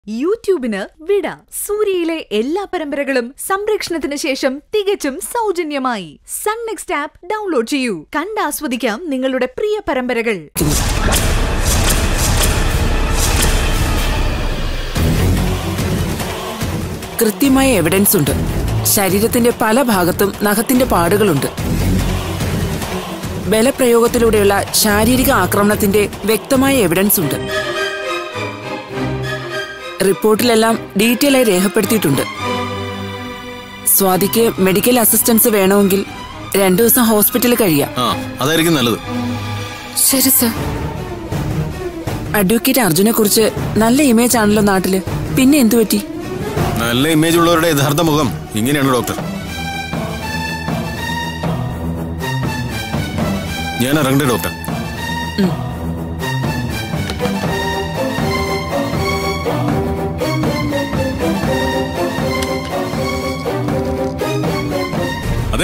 യൂട്യൂബിന് വിട. സൂര്യയിലെ എല്ലാ പരമ്പരകളും സംരക്ഷണത്തിന് ശേഷം തികച്ചും സൗജന്യമായി സൺ നെക്സ്റ്റ് ആപ്പ് ഡൗൺലോഡ് ചെയ്യൂ. കണ്ടാസ്വദിക്കാം നിങ്ങളുടെ പ്രിയ പരമ്പരകൾ. കൃത്യമായ എവിഡൻസ് ഉണ്ട്. ശരീരത്തിന്റെ പല ഭാഗത്തും നഖത്തിന്റെ പാടുകളുണ്ട്. ബലപ്രയോഗത്തിലൂടെയുള്ള ശാരീരിക ആക്രമണത്തിന്റെ വ്യക്തമായ എവിഡൻസ് ഉണ്ട്. റിപ്പോർട്ടിലെല്ലാം ഡീറ്റെയിൽ ആയി രേഖപ്പെടുത്തിയിട്ടുണ്ട്. സ്വാതിക്ക് മെഡിക്കൽ അസിസ്റ്റൻസ് വേണമെങ്കിൽ 2 ദിവസം ഹോസ്പിറ്റലിൽ കഴിയാം. അതായിരിക്കും നല്ലത്. ശരി സർ. അഡ്വക്കേറ്റ് അർജുനെ കുറിച്ച് നല്ല ഇമേജ് ആണല്ലോ നാട്ടില്. പിന്നെ എന്തു പറ്റി? നല്ല ഇമേജ് ഉള്ളവരുടെ യഥാർത്ഥ മുഖം ഇങ്ങനെയാണ് ഡോക്ടർ. ഞാൻ ഇറങ്ങട്ടെ ഡോക്ടർ. അതെ,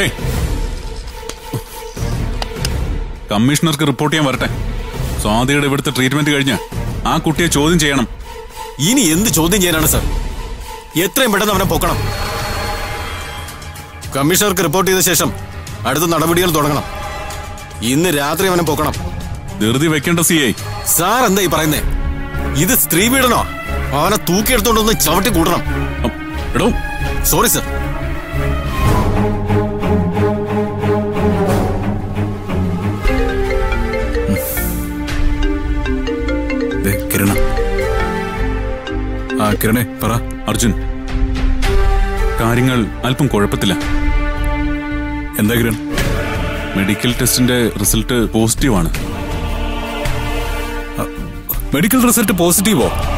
കമ്മീഷണർക്ക് റിപ്പോർട്ട് ചെയ്യാൻ വരട്ടെ. സ്വാതിയുടെ ഇവിടുത്തെ ട്രീറ്റ്മെന്റ് കഴിഞ്ഞ് ആ കുട്ടിയെ ചോദ്യം ചെയ്യണം. ഇനി എന്ത് ചോദ്യം ചെയ്യാനാണ് സാർ? എത്രയും പെട്ടെന്ന് അവനെ പൊക്കണം. കമ്മീഷണർക്ക് റിപ്പോർട്ട് ചെയ്ത ശേഷം അടുത്ത നടപടികൾ തുടങ്ങണം. ഇന്ന് രാത്രി അവനെ പൊക്കണം. ധൃതി വെക്കേണ്ട CI. സാർ എന്താ ഈ പറയുന്നേ? ഇത് സ്ത്രീ പീഡനോ? അവനെ തൂക്കിയെടുത്തോണ്ടൊന്ന് ചവിട്ടി കൂട്ടണം. എടോ, സോറി സാർ. കിരണ. കിരണേ പറ. അർജുൻ, കാര്യങ്ങൾ അല്പം കുഴപ്പത്തില്ല. എന്താ കിരൺ? മെഡിക്കൽ ടെസ്റ്റിന്റെ റിസൾട്ട് പോസിറ്റീവാണ്. Medical result പോസിറ്റീവോ?